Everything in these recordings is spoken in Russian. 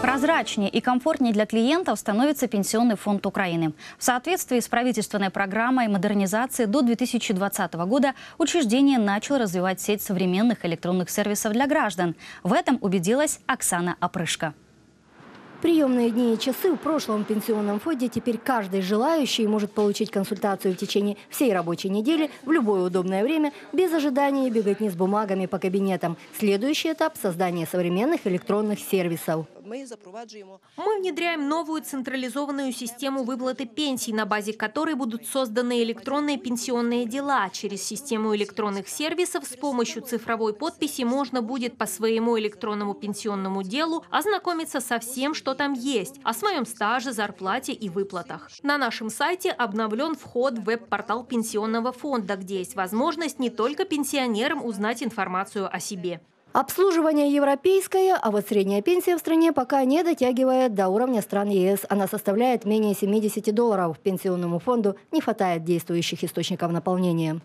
Прозрачнее и комфортнее для клиентов становится Пенсионный фонд Украины. В соответствии с правительственной программой модернизации до 2020 года учреждение начало развивать сеть современных электронных сервисов для граждан. В этом убедилась Оксана Опрышко. Приемные дни и часы в прошлом пенсионном фонде теперь каждый желающий может получить консультацию в течение всей рабочей недели в любое удобное время, без ожидания и беготни с бумагами по кабинетам. Следующий этап – создание современных электронных сервисов. Мы внедряем новую централизованную систему выплаты пенсий, на базе которой будут созданы электронные пенсионные дела. Через систему электронных сервисов с помощью цифровой подписи можно будет по своему электронному пенсионному делу ознакомиться со всем, что там есть, о своем стаже, зарплате и выплатах. На нашем сайте обновлен вход в веб-портал Пенсионного фонда, где есть возможность не только пенсионерам узнать информацию о себе. Обслуживание европейское, а вот средняя пенсия в стране пока не дотягивает до уровня стран ЕС. Она составляет менее $70. Пенсионному фонду не хватает действующих источников наполнения.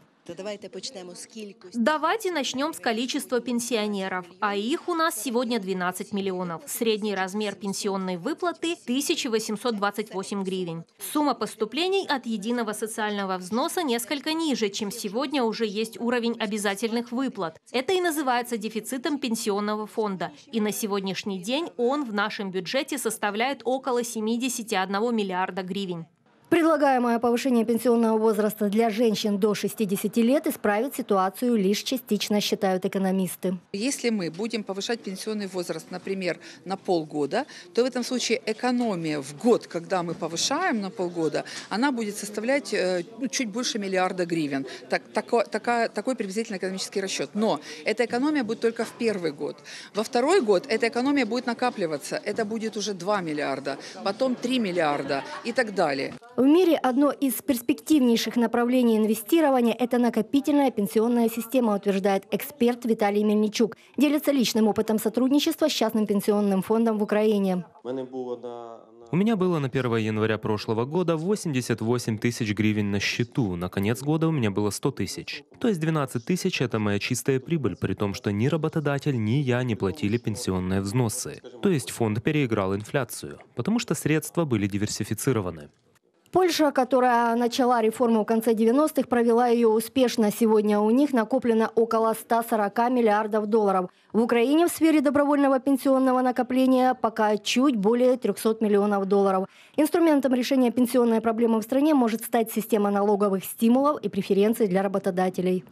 Давайте начнем с количества пенсионеров. А их у нас сегодня 12 миллионов. Средний размер пенсионной выплаты – 1828 гривен. Сумма поступлений от единого социального взноса несколько ниже, чем сегодня уже есть уровень обязательных выплат. Это и называется дефицитом пенсионного фонда. И на сегодняшний день он в нашем бюджете составляет около 71 миллиарда гривен. Предлагаемое повышение пенсионного возраста для женщин до 60 лет исправит ситуацию лишь частично, считают экономисты. Если мы будем повышать пенсионный возраст, например, на полгода, то в этом случае экономия в год, когда мы повышаем на полгода, она будет составлять чуть больше миллиарда гривен. Такой приблизительно экономический расчет. Но эта экономия будет только в первый год. Во второй год эта экономия будет накапливаться. Это будет уже 2 миллиарда, потом 3 миллиарда и так далее. В мире одно из перспективнейших направлений инвестирования – это накопительная пенсионная система, утверждает эксперт Виталий Мельничук. Делится личным опытом сотрудничества с частным пенсионным фондом в Украине. У меня было на 1 января прошлого года 88 тысяч гривен на счету. На конец года у меня было 100 тысяч. То есть 12 тысяч – это моя чистая прибыль, при том, что ни работодатель, ни я не платили пенсионные взносы. То есть фонд переиграл инфляцию, потому что средства были диверсифицированы. Польша, которая начала реформу в конце 90-х, провела ее успешно. Сегодня у них накоплено около 140 миллиардов долларов. В Украине в сфере добровольного пенсионного накопления пока чуть более 300 миллионов долларов. Инструментом решения пенсионной проблемы в стране может стать система налоговых стимулов и преференций для работодателей.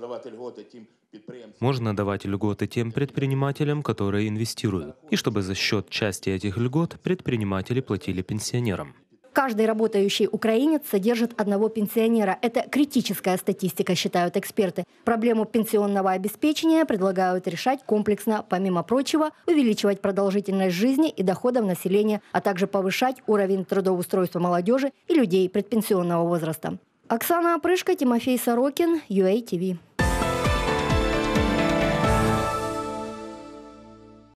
Можно давать льготы тем предпринимателям, которые инвестируют. И чтобы за счет части этих льгот предприниматели платили пенсионерам. Каждый работающий украинец содержит одного пенсионера. Это критическая статистика, считают эксперты. Проблему пенсионного обеспечения предлагают решать комплексно. Помимо прочего, увеличивать продолжительность жизни и доходов населения, а также повышать уровень трудоустройства молодежи и людей предпенсионного возраста. Оксана Опрышко, Тимофей Сорокин, UATV.